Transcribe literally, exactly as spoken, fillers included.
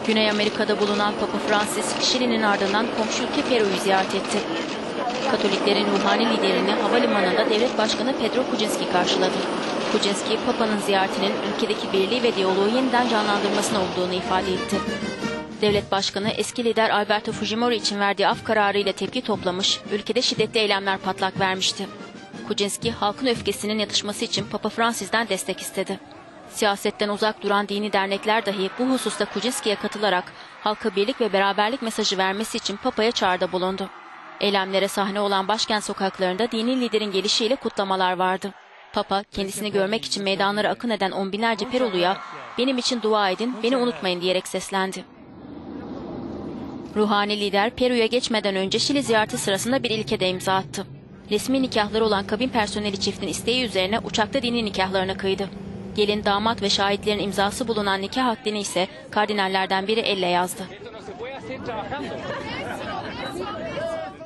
Güney Amerika'da bulunan Papa Francis, Şili'nin ardından komşu ülke Peru'yu ziyaret etti. Katoliklerin ruhani liderini havalimanında devlet başkanı Pedro Kuczynski karşıladı. Kuczynski, Papa'nın ziyaretinin ülkedeki birliği ve diyaloğu yeniden canlandırmasına olduğunu ifade etti. Devlet başkanı eski lider Alberto Fujimori için verdiği af kararıyla tepki toplamış, ülkede şiddetli eylemler patlak vermişti. Kuczynski, halkın öfkesinin yatışması için Papa Francis'ten destek istedi. Siyasetten uzak duran dini dernekler dahi bu hususta Kuczynski'ye katılarak halka birlik ve beraberlik mesajı vermesi için Papa'ya çağrıda bulundu. Eylemlere sahne olan başkent sokaklarında dini liderin gelişiyle kutlamalar vardı. Papa, kendisini görmek için meydanlara akın eden on binlerce Perulu'ya "Benim için dua edin, beni unutmayın" diyerek seslendi. Ruhani lider Peru'ya geçmeden önce Şili ziyareti sırasında bir ilkede imza attı. Resmi nikahları olan kabin personeli çiftin isteği üzerine uçakta dini nikahlarını kıydı. Gelin, damat ve şahitlerin imzası bulunan nikah akdini ise kardinallerden biri elle yazdı.